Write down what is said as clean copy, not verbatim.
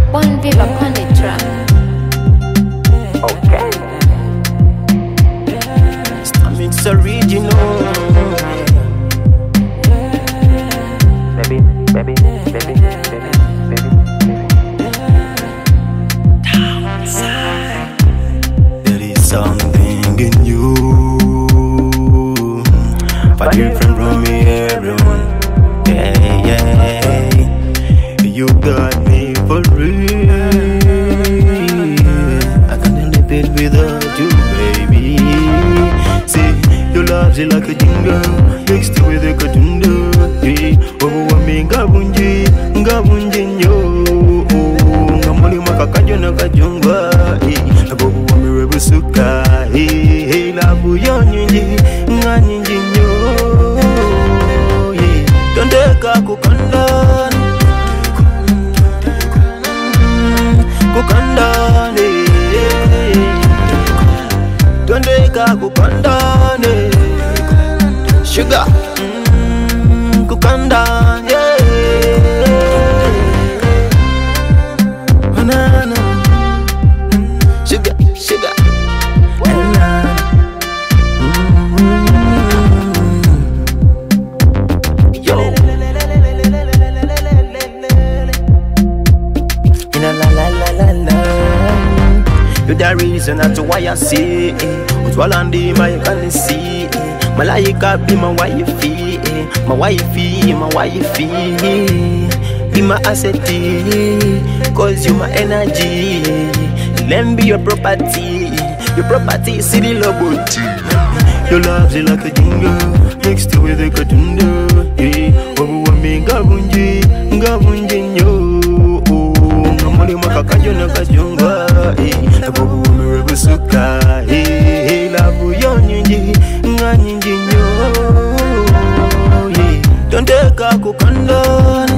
One viva on the track. Okay. STORMIX original. Baby, baby, baby, baby, baby. Downside. There is something in you, but different from me, everyone. Yeah, yeah. You got me for real. I can't live it without you, baby. See, your love's like a jingle, mixed with a katunda. Overwhelming, ngabunji, nyo. Ngamoni makakanjo na kajunga. Overwhelming rebusuka. Labu yonyinji, nganyinji nyo. Tondeka kukandani, kukandani. Tondeka kukandani, sugar. Kukandani, banana, sugar, sugar, banana. Yo. You're the reason that's why I see it. Utwalandi my can see it. Malaika be my wifey, my wifey, my wifey. Be my asset, cause you my energy. Let me be your property see the love. Your love's like a jingle, mixed with a katunda. Overwhelming, ngabunji nyo. Ngamoni makakanjo na kajunga. Overwhelming rebusuka. Labu yonyinji, nganyinji nyo. Tondeka kukandani,